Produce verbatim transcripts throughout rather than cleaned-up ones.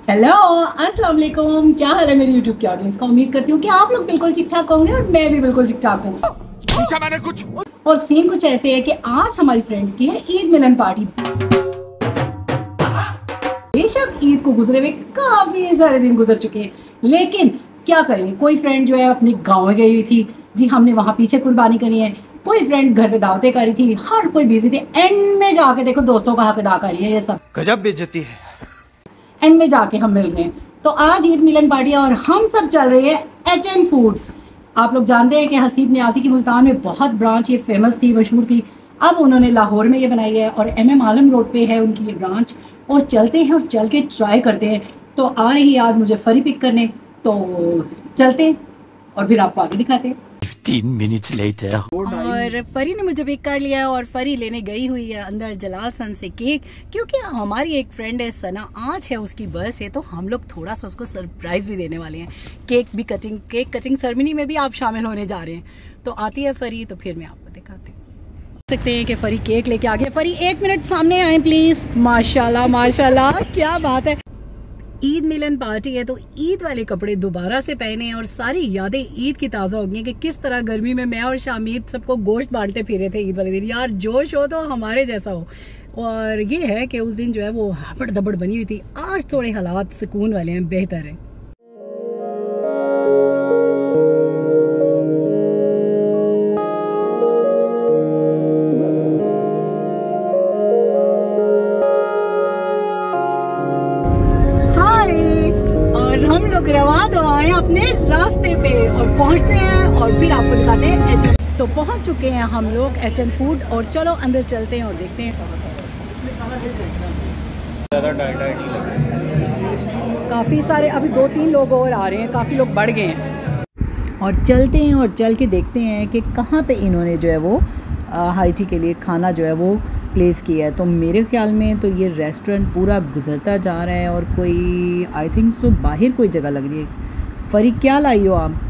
Hello, अस्सलाम वालेकुम। क्या हाल है मेरी यूट्यूब की ऑडियंस का। उम्मीद करती हूँ कि आप लोग बिल्कुल ठीक ठाक होंगे और मैं भी बिल्कुल ठीक ठाक हूँ। पूछा मैंने कुछ और सीन कुछ ऐसे है कि आज हमारी फ्रेंड्स की है ईद मिलन पार्टी। बेशक ईद को गुजरे हुए काफी सारे दिन गुजर चुके हैं, लेकिन क्या करें, कोई फ्रेंड जो है अपने गाँव में गई हुई थी जी, हमने वहाँ पीछे कुर्बानी करी है। कोई फ्रेंड घर पे दावतें करी थी, हर कोई बिजी थे। एंड में जाके देखो दोस्तों का हक अदा करी है ये सब। गजब बेइज्जती है। एंड में जाके हम मिल रहे हैं। तो आज ईद मिलन पार्टी है और हम सब चल रहे हैं एच एन फूड्स। आप लोग जानते हैं कि हसीब न्यासी की मुल्तान में बहुत ब्रांच ये फेमस थी, मशहूर थी। अब उन्होंने लाहौर में ये बनाई है और एम एम आलम रोड पे है उनकी ये ब्रांच। और चलते हैं और चल के ट्राई करते हैं। तो आ रही आज मुझे फरी पिक करने, तो चलते हैं और फिर आपको आगे दिखाते हैं। तीन मिनट लेटर और फरी ने मुझे पिक कर लिया और फरी लेने गई हुई है अंदर जलाल सन से केक, क्योंकि हमारी एक फ्रेंड है सना, आज है उसकी बर्थडे, तो हम लोग थोड़ा सा उसको सरप्राइज भी देने वाले हैं। केक भी कटिंग केक कटिंग सेरेमनी में भी आप शामिल होने जा रहे हैं। तो आती है फरी, तो फिर मैं आपको दिखाती हूँ। देख सकते हैं कि फरी केक लेके आ गया। फरी एक मिनट सामने आए प्लीज। माशाल्लाह माशाल्लाह, क्या बात है। ईद मिलन पार्टी है तो ईद वाले कपड़े दोबारा से पहने और सारी यादें ईद की ताज़ा हो गई कि किस तरह गर्मी में मैं और शामिद सबको गोश्त बांटते फिरे थे ईद वाले दिन। यार जोश हो तो हमारे जैसा हो। और ये है कि उस दिन जो है वो हबड़ दबड़ बनी हुई थी। आज थोड़े हालात सुकून वाले हैं, बेहतर है। हम लोग रवाना तो आए अपने रास्ते पे और पहुंचते हैं और फिर आपको दिखाते हैं एच एन। तो पहुंच चुके हैं हम लोग एच एन फूड और चलो अंदर चलते हैं और देखते हैं। काफ़ी सारे अभी दो तीन लोग और आ रहे हैं, काफ़ी लोग बढ़ गए हैं। और चलते हैं और चल के देखते हैं कि कहाँ पे इन्होंने जो है वो हाई टी के लिए खाना जो है वो प्लेस किया है। तो मेरे ख्याल में तो ये रेस्टोरेंट पूरा गुजरता जा रहा है और कोई आई थिंक सो बाहर कोई जगह लग रही है। फरी क्या लाई हो आप?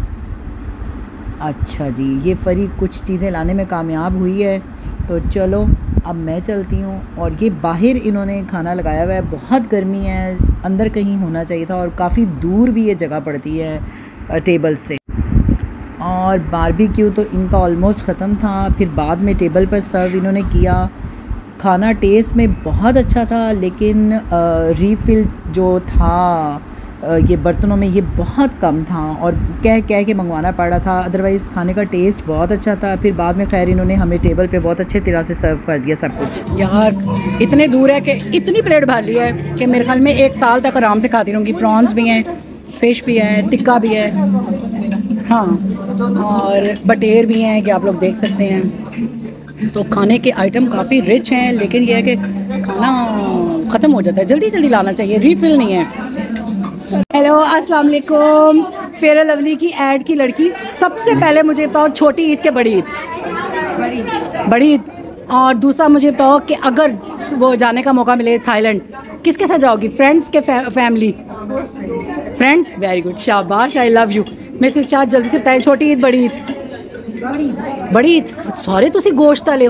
अच्छा जी, ये फरी कुछ चीज़ें लाने में कामयाब हुई है। तो चलो अब मैं चलती हूँ। और ये बाहर इन्होंने खाना लगाया हुआ है, बहुत गर्मी है, अंदर कहीं होना चाहिए था और काफ़ी दूर भी ये जगह पड़ती है टेबल से। और बारबेक्यू तो इनका ऑलमोस्ट ख़त्म था, फिर बाद में टेबल पर सर्व इन्होंने किया। खाना टेस्ट में बहुत अच्छा था, लेकिन रीफ़िल जो था आ, ये बर्तनों में ये बहुत कम था और कह कह के मंगवाना पड़ रहा था। अदरवाइज़ खाने का टेस्ट बहुत अच्छा था। फिर बाद में खैर इन्होंने हमें टेबल पे बहुत अच्छे तरह से सर्व कर दिया सब कुछ। यार इतने दूर है कि इतनी प्लेट भर ली है कि मेरे ख्याल में एक साल तक आराम से खाती रहूँगी। प्रॉन्स भी हैं, फ़िश भी है, टिक्का भी है, हाँ, और बटेर भी हैं कि आप लोग देख सकते हैं। तो खाने के आइटम काफ़ी रिच हैं, लेकिन यह है कि खाना ख़त्म हो जाता है, जल्दी जल्दी लाना चाहिए, रीफ़िल नहीं है। हेलो अस्सलाम वालेकुम। फेयर लवली की ऐड की लड़की। सबसे पहले मुझे बताओ छोटी ईद के बड़ी ईद? बड़ी ईद। और दूसरा मुझे बताओ कि अगर वो जाने का मौका मिले थाईलैंड, किसके साथ जाओगी? फ्रेंड्स के फैमिली? फ्रेंड्स, वेरी गुड, शाबाश, I love you. Mrs Shah जल्दी से बताएं, छोटी ईद बड़ी ईद? बड़ी ईद। सॉरी तुसी गोश्त ले हो।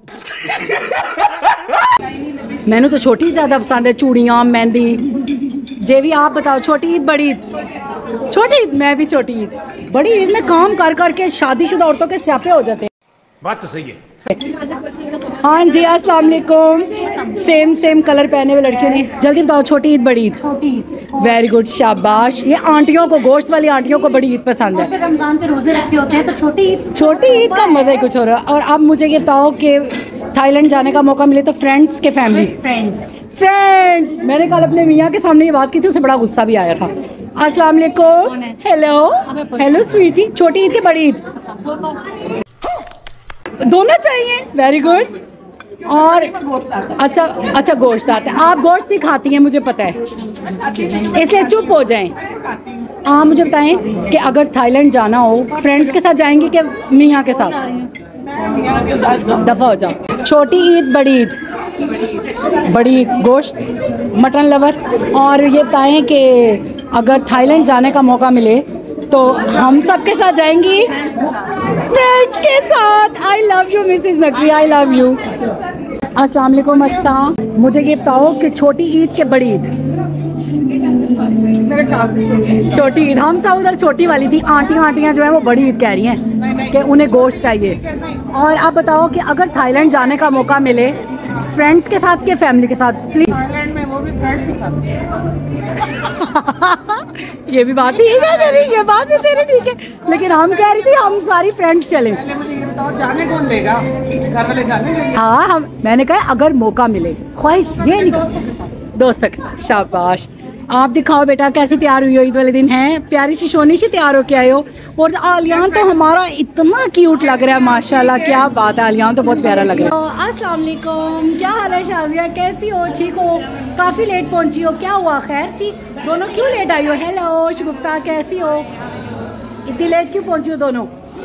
मैंने तो छोटी ज़्यादा पसंद है, चूड़ियाँ, मेहंदी। जे भी आप बताओ, छोटी ईद बड़ी ईद? छोटी ईद। मैं भी छोटी ईद। बड़ी ईद में काम कर करके शादीशुदा औरतों के स्यापे हो जाते हैं। बात तो सही है। हाँ जी, अस्सलाम वालेकुम। सेम सेम कलर पहने हुए लड़कियों ने। जल्दी बताओ, छोटी ईद बड़ी ईद? वेरी गुड, शाबाश। ये आंटियों को, गोश्त वाली आंटियों को बड़ी ईद पसंद है। रमजान पे रोजे रखे होते हैं तो छोटी ईद छोटी ईद का मजा ही कुछ हो रहा है। और अब मुझे ये बताओ कि थाईलैंड जाने का मौका मिले तो फ्रेंड्स के फैमिली? Friends friends. मैंने कल अपने मियाँ के सामने ये बात की थी, उसे बड़ा गुस्सा भी आया था। अस्सलाम वालेकुम। Hello hello sweety. छोटी ईद की बड़ी ईद? दोनों चाहिए, वेरी गुड। और अच्छा अच्छा गोश्त आता है। आप गोश्त ही खाती हैं मुझे पता है, इसलिए चुप हो जाएं। आप मुझे बताएं कि अगर थाईलैंड जाना हो, फ्रेंड्स के साथ जाएंगी कि मियाँ के साथ? दफ़ा हो जाओ। छोटी ईद बड़ी ईद? बड़ी ईद। गोश्त, मटन लवर। और ये बताएं कि अगर थाईलैंड जाने का मौका मिले तो हम सब के साथ जाएंगी? फ्रेंड्स के साथ। I love you Mrs Naqvi, I love you. अस्सलाम वालेकुम। अच्छा मुझे ये बताओ कि छोटी ईद के बड़ी ईद? छोटी ईद, हम सब उधर छोटी वाली थी। आंटी आंटियाँ जो है वो बड़ी ईद कह रही हैं कि उन्हें गोश्त चाहिए। और आप बताओ कि अगर थाईलैंड जाने का मौका मिले, फ्रेंड्स के साथ के फैमिली के साथ? प्लीज थाईलैंड में वो भी फ्रेंड्स के साथ। ये भी बात ठीक है तेरी, ये बात भी तेरी ठीक है, लेकिन हम कह रही थी हम सारी फ्रेंड्स चलें। पहले मुझे ये बताओ, जाने कौन देगा? घर वाले जाने देंगे? हाँ, हम मैंने कहा अगर मौका मिले, ख्वाहिश ये नहीं, दोस्तों के साथ। शाबाश। आप दिखाओ बेटा कैसी तैयार हुई हो ईद वाले दिन? है प्यारी सी सोनी सी तैयार हो के आए हो। और आलियान तो हमारा इतना क्यूट लग रहा है माशाल्लाह, क्या बात है, आलियान तो बहुत प्यारा लग रहा है। अस्सलाम वालेकुम, क्या हाल है शाजिया, कैसी हो? ठीक हो? काफ़ी लेट पहुंची हो, क्या हुआ? खैर थी? दोनों क्यों लेट आई हो? हेलो शगुफ्ता, कैसी हो? इतनी लेट क्यों पहुंची हो दोनों?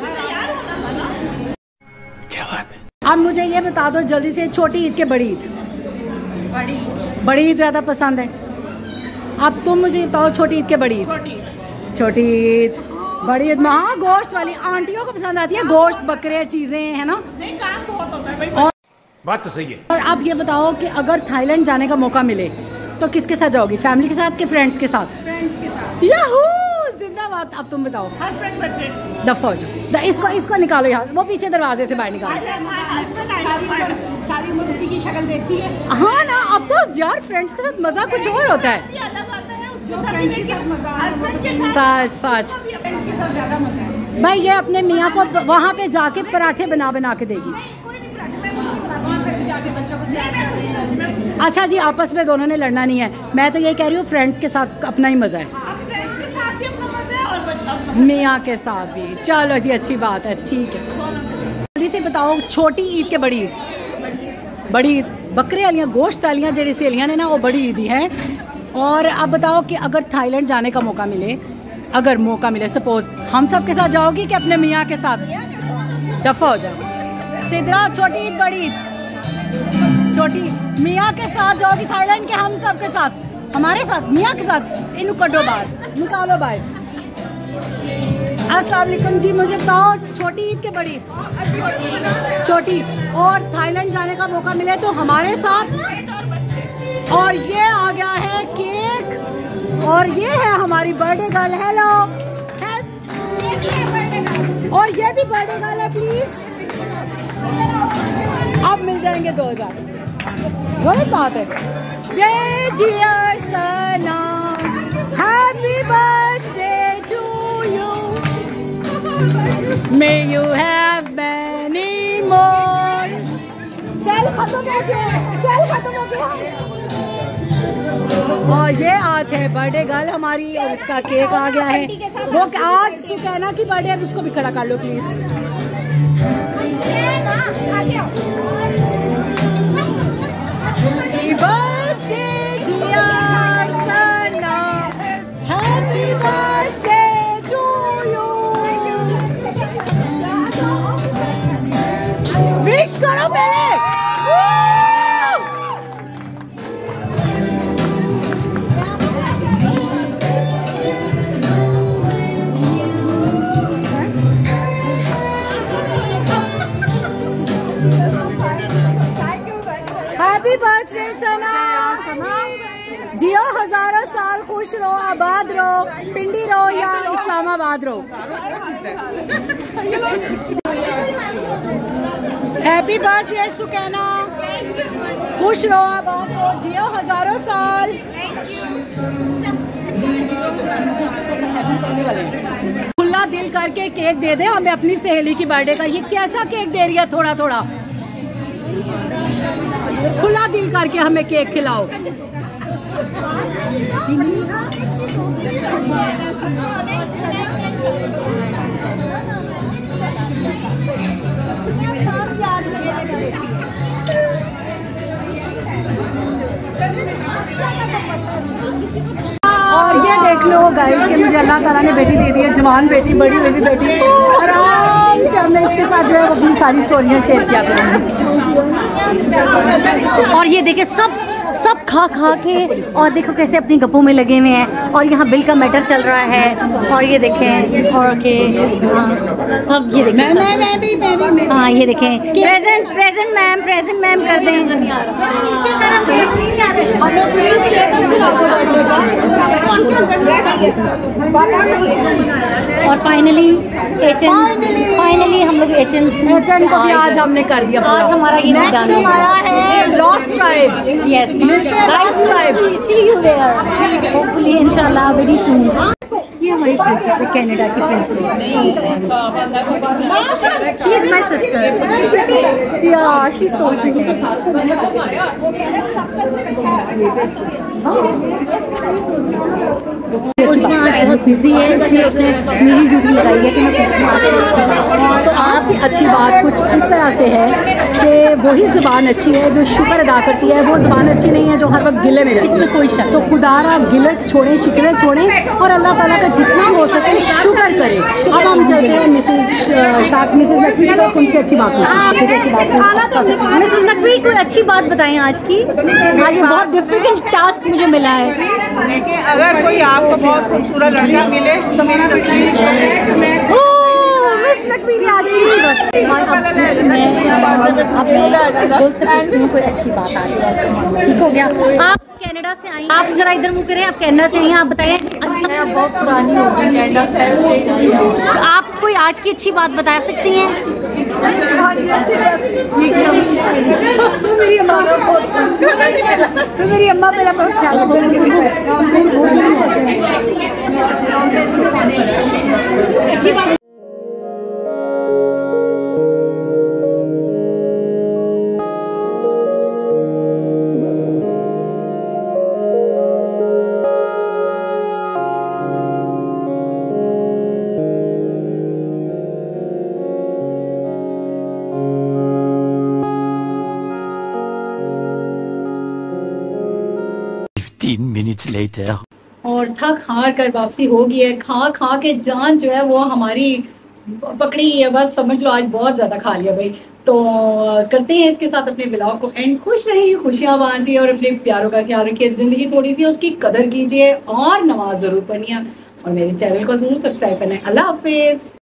क्या बात है? अब मुझे ये बता दो जल्दी से, छोटी ईद के बड़ी ईद? बड़ी बड़ी ईद ज़्यादा पसंद है। अब तुम मुझे बताओ, छोटी ईद के बड़ी ईद? छोटी ईद। बड़ी ईद में हाँ गोश्त वाली आंटियों को पसंद आती है, गोश्त बकरे चीजें है ना। नहीं, काम बहुत होता है भाई। और, बात तो सही है। और अब ये बताओ कि अगर थाईलैंड जाने का मौका मिले तो किसके साथ जाओगी? फैमिली के साथ के फ्रेंड्स के साथ? फ्रेंड्स के साथ। याहू जिंदाबाद। अब तुम बताओ। हस्बैंड बच्चे। दफा हो जाओ, द- इसको इसको निकालो यार, वो पीछे दरवाजे से बाहर निकालो। सारी उम्र उसी की शक्ल देखती है। हाँ ना, अब तो यार फ्रेंड्स के साथ मजा कुछ और होता है। ये अलग बात है, उसके साथ फ्रेंड्स के साथ मजा आता है, हस्बैंड के साथ सच सच फ्रेंड्स के साथ ज्यादा मजा है। भाई, ये अपने मियाँ को वहाँ पे जाके पराठे बना बना के देगी। कोई नहीं पराठे मैं वहाँ पे भी जाके बच्चों को तैयार कर रही हूँ। अच्छा जी, आपस में दोनों ने लड़ना नहीं है, मैं तो ये कह रही हूँ फ्रेंड्स के साथ अपना ही मजा है, अब फ्रेंड्स के साथ ही अपना मजा है और बच्चों मियाँ के साथ भी। चलो जी, अच्छी बात है, ठीक है। जल्दी से बताओ, छोटी ईद के बड़ी ईद? बड़ी ईद बकरे वालियाँ गोश्त वालियाँ जड़ी सहेलियाँ ने ना, वो बड़ी ईद ही है। और अब बताओ कि अगर थाईलैंड जाने का मौका मिले, अगर मौका मिले सपोज, हम सब के साथ जाओगी कि अपने मियाँ के साथ? दफा हो जाओ। सिद्रा, छोटी ईद बड़ी ईद? छोटी मियाँ के साथ जाओगी थाईलैंड के? हम सब के साथ? हमारे साथ मियाँ के साथ? इनको कटो बाहर, निकालो बाहर। अस्सलाम वालेकुम जी, मुझे बताओ छोटी ईद के बड़ी? छोटी। और थाईलैंड जाने का मौका मिले तो हमारे साथ। और ये आ गया है केक, और ये है हमारी बर्थडे गर्ल। हेलो। और ये भी बर्थडे गर्ल है, प्लीज। अब मिल जाएंगे दो हजार। गलत बात है। ये dear Sana, happy birthday to you, may you have many more. Sale खत्म हो गया, सेल खत्म हो गया। और ये आज है बर्थडे गर्ल हमारी, और इसका केक आ गया है। वो आज सुकैना की बर्थडे है, उसको भी खड़ा कर लो please. Happy birthday dear Sana, happy birthday to you. Wish करो पहले। हैप्पी बर्थडे सना, जियो हजारों साल, खुश रहो, आबाद रहो, पिंडी रहो या इस्लामाबाद रहो। हैप्पी बर्थडे सुकैना, खुश रहो, आबाद रहो, जियो हजारों साल। खुला दिल करके केक दे दे हमें अपनी सहेली की बर्थडे का। ये कैसा केक दे रही है? थोड़ा थोड़ा खुला दिल करके हमें केक खिलाओ। और ये देख लो गाइस कि मुझे अल्लाह ताला ने बेटी दे दी है, जवान बेटी, बड़ी हुई बेटी। आराम से हमने इसके साथ जो है अपनी सारी स्टोरियाँ शेयर किया करेंगे। और ये देखे सब सब खा खा के, और देखो कैसे अपनी गप्पों में लगे हुए हैं, और यहाँ बिल का मैटर चल रहा है, और ये देखें और के हाँ, सब ये देखें, मैं मैं भी मैं भी हाँ ये देखें, present present ma'am present ma'am कर दें। और फाइनली एच एन फाइनली हम लोग एच एन एच एन को भी आज हमने कर दिया। आज हमारा ये मैदान है, हमारा है lost tribe. Yes, see you there hopefully इंशाल्लाह वेरी सून। ये हमारी प्रिंसेस है, कनाडा की princess. She is my sister. या शी इज सो बहुत बिजी है, इसलिए उसने मेरी ड्यूटी लगाई है कि मैं पूछूँ आज की अच्छी बात। तो आज की अच्छी बात कुछ इस तरह से है कि वही ज़बान अच्छी है जो शुक्र अदा करती है, वो ज़बान अच्छी नहीं है जो हर वक्त गिले में रहती है। इसमें कोई शक। तो खुदारा गिले छोड़ें, शिकवे छोड़ें और अल्लाह ताला का जितना हो सके शुक्र करें। अब हम चलते हैं मिसेज शाक मिसेज नकवी को, उनसे अच्छी बात पूछें। मिसेस नकवी कोई अच्छी बात बताएं आज की। आज ये बहुत डिफिकल्ट टास्क मुझे मिला है। अगर कोई आपको बहुत खूबसूरत लड़का मिले तो मेरी तस्वीर मिस नकवी ने आज की दिल से पूछती हूँ कोई अच्छी बात आज। ठीक हो गया। आप कनाडा से आई, आप जरा इधर मुँह करें, आप कनाडा से नहीं, आप बताएं। सब बहुत पुरानी हो गई कनाडा से, आप कोई आज की अच्छी बात बता सकती हैं? मेरी अम्मा मेरी अम्मा मेरा बहुत ख्याल अच्छी बात। fifteen minutes later. और थक हार कर वापसी हो गई है। खा खा के जान जो है वो हमारी पकड़ी है, बस समझ लो आज बहुत ज़्यादा खा लिया भाई। तो करते हैं इसके साथ अपने ब्लॉग को एंड। खुश रहिए, खुशियाँ बांटिए और अपने प्यारों का ख्याल रखिए। ज़िंदगी थोड़ी सी उसकी कदर कीजिए और नमाज ज़रूर पढ़िए और मेरे चैनल को ज़रूर सब्सक्राइब करना है। अल्लाह हाफिज़।